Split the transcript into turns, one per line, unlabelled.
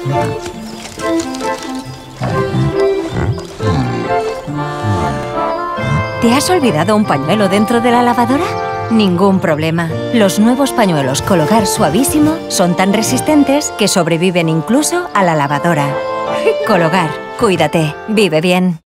¿Te has olvidado un pañuelo dentro de la lavadora? Ningún problema. Los nuevos pañuelos Cologar Suavísimo son tan resistentes que sobreviven incluso a la lavadora. Cologar, cuídate, vive bien.